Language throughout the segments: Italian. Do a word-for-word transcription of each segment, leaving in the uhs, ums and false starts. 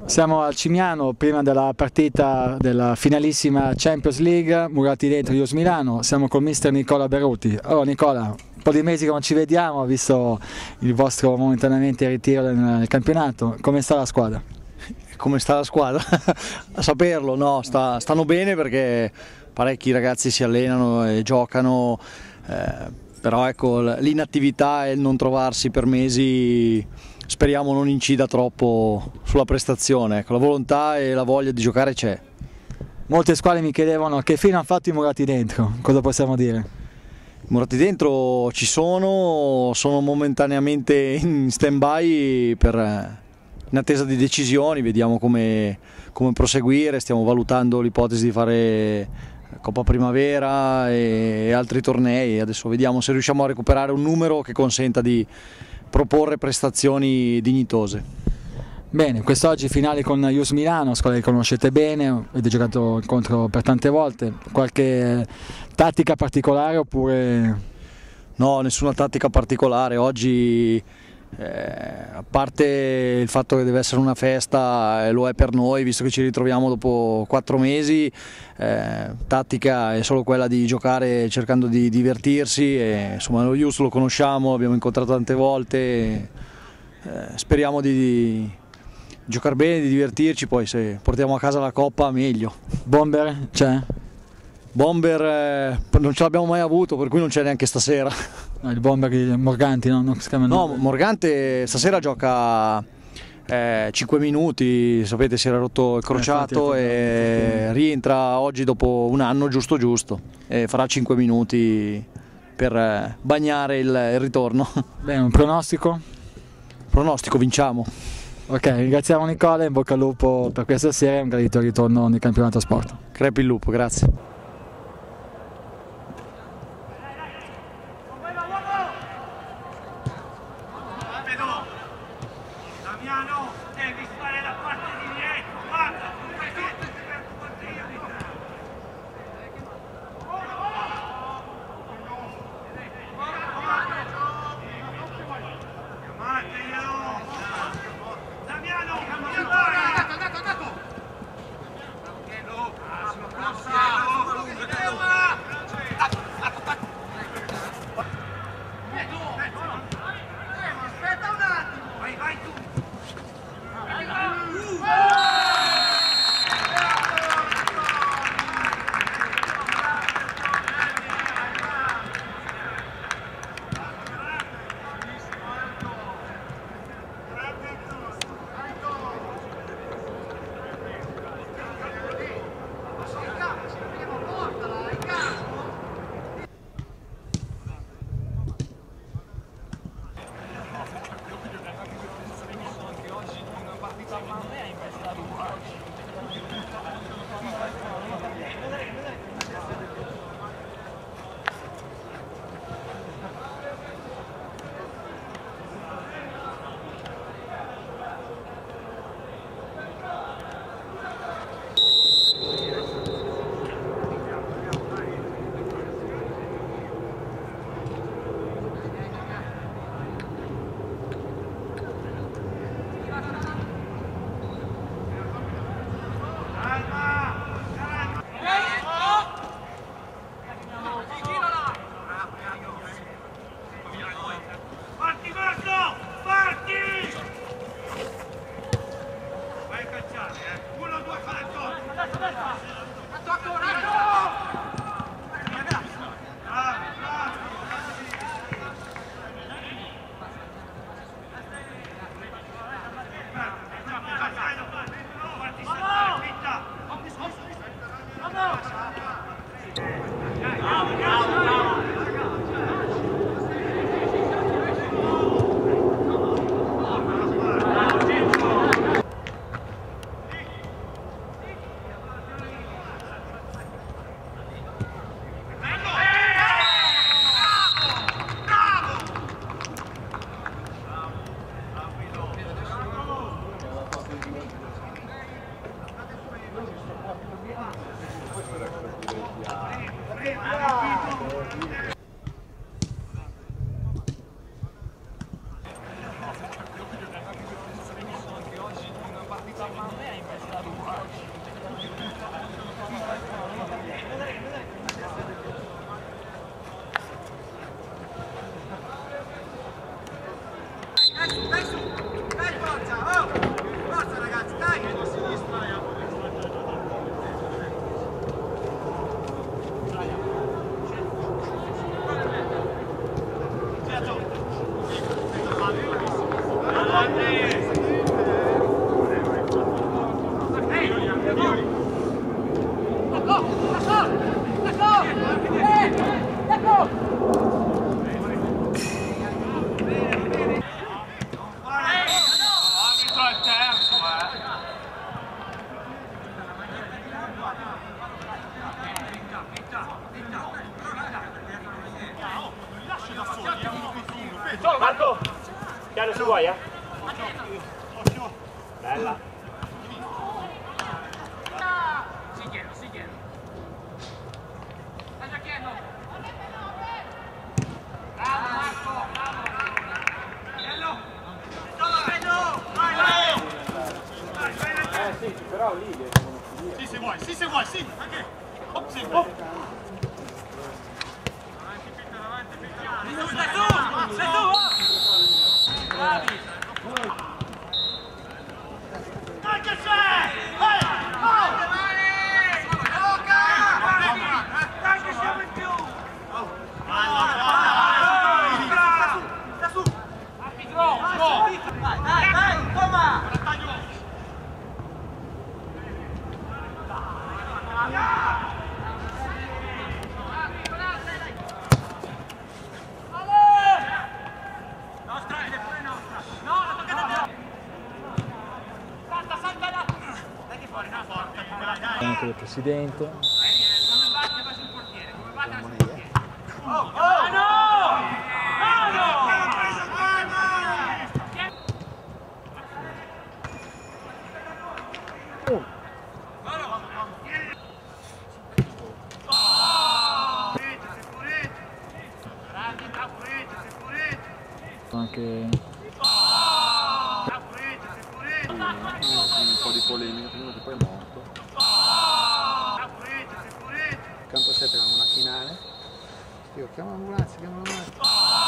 Siamo al Cimiano, prima della partita della finalissima Champions League, murati dentro Juve Milano. Siamo con mister Nicola Beruti. Allora Nicola, un po' di mesi che non ci vediamo, visto il vostro momentaneamente ritiro nel campionato. Come sta la squadra? Come sta la squadra? A saperlo, no, sta, stanno bene perché parecchi ragazzi si allenano e giocano, eh, però ecco, l'inattività e il non trovarsi per mesi speriamo non incida troppo sulla prestazione. Ecco, la volontà e la voglia di giocare c'è. Molte squadre mi chiedevano che fine hanno fatto i murati dentro, cosa possiamo dire? I murati dentro ci sono, sono momentaneamente in stand-by per... in attesa di decisioni, vediamo come, come proseguire, stiamo valutando l'ipotesi di fare Coppa Primavera e altri tornei, adesso vediamo se riusciamo a recuperare un numero che consenta di proporre prestazioni dignitose. Bene, quest'oggi finale con Juve Milano, squadra che conoscete bene, avete giocato contro per tante volte, qualche tattica particolare oppure... No, nessuna tattica particolare, oggi... Eh, a parte il fatto che deve essere una festa, eh, lo è per noi visto che ci ritroviamo dopo quattro mesi, eh, tattica è solo quella di giocare cercando di divertirsi e, insomma, lo Ius lo conosciamo, l'abbiamo incontrato tante volte, e, eh, speriamo di, di giocare bene, di divertirci, poi se portiamo a casa la Coppa meglio. Bomber c'è? Bomber eh, non ce l'abbiamo mai avuto, per cui non c'è neanche stasera. No, il bomber di Morganti, no? Non si chiama no, Morgante stasera gioca eh, cinque minuti, sapete si era rotto il crociato eh, e rientra oggi dopo un anno giusto giusto e farà cinque minuti per eh, bagnare il, il ritorno. Bene, un pronostico? Pronostico, vinciamo. Ok, ringraziamo Nicola, in bocca al lupo per questa sera e un gradito ritorno nel campionato sport. Crepi il lupo, grazie. Damiano, devi stare da parte di dietro, guarda, Damiano, aspetta un attimo, vai, vai tu. Parti Marco, parti! Vai a cacciare, eh! Uno, due, fare il gol! Adesso, adesso! Attacco, attacco! Bravo, bravo! Parti sempre, fitta! Bravo, bravo, bravo! Anche oggi una partita Marco, chiaro se vuoi, eh? Bella. Siguiendo, siguiendo. Stai giocando. Bravo Marco, bravo. Bello. Vai, vai. Eh sì, però lì devono finire. Sì, se vuoi, sì, se vuoi, sì. Anche. Oh, sì. Oh. Sei tu, sei tu. Bravi. Dai che c'è! Ehi! Oh! Dai che siamo in più! Vai, vai, sta su! Dai, dai, dai, toma! Anche il presidente. Come batte vai sul portiere, come batte vai sul portiere. Oh, oh! Ah no! Ah no! Anche un po' di polemica prima che poi è morto. Campo sette avevamo una finale. Io chiamo l'ambulanza, chiamo l'ambulanza.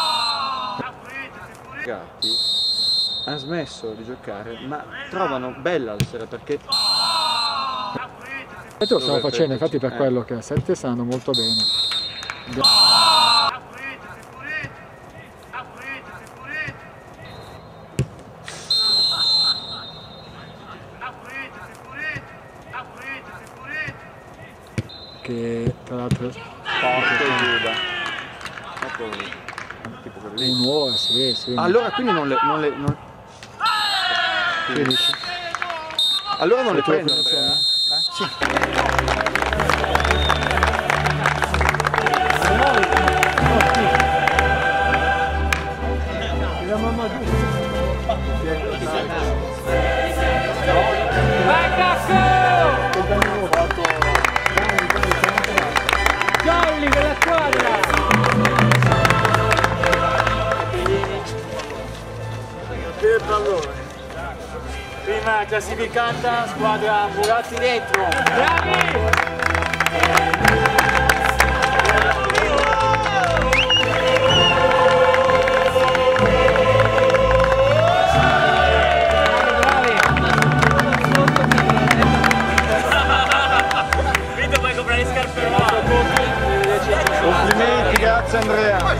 I gatti hanno smesso di giocare, ma trovano bella la sera perché e tu lo stiamo facendo, infatti per quello che a sette stanno molto bene. Che tra l'altro un'ora, sì, sì. allora quindi non le, non le non... Che dici? allora non le tue prendo funzioni? Andrea. Eh? Sì. Vai Cacco! Jolly con la squadra! Per pallone. Prima classificata squadra Muratti dentro. Bravi! Complimenti, grazie Andrea.